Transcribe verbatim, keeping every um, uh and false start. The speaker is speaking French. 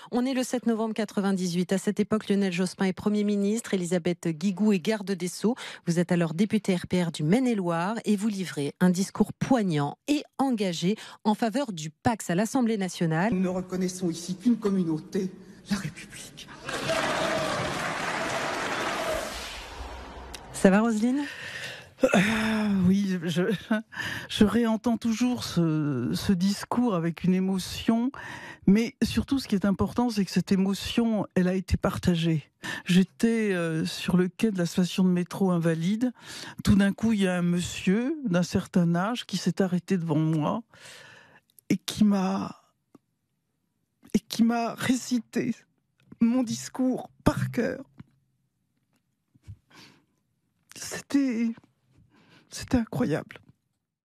On est le sept novembre quatre-vingt-dix-huit. À cette époque, Lionel Jospin est Premier ministre, Elisabeth Guigou est garde des Sceaux. Vous êtes alors député R P R du Maine-et-Loire et vous livrez un discours poignant et engagé en faveur du Pacs à l'Assemblée nationale. Nous ne reconnaissons ici qu'une communauté, la République. Ça va, Roselyne ? Ah, oui, je, je réentends toujours ce, ce discours avec une émotion, mais surtout ce qui est important, c'est que cette émotion, elle a été partagée. J'étais euh, sur le quai de la station de métro Invalide. Tout d'un coup, il y a un monsieur d'un certain âge qui s'est arrêté devant moi et qui m'a et qui m'a récité mon discours par cœur. C'était C'était incroyable.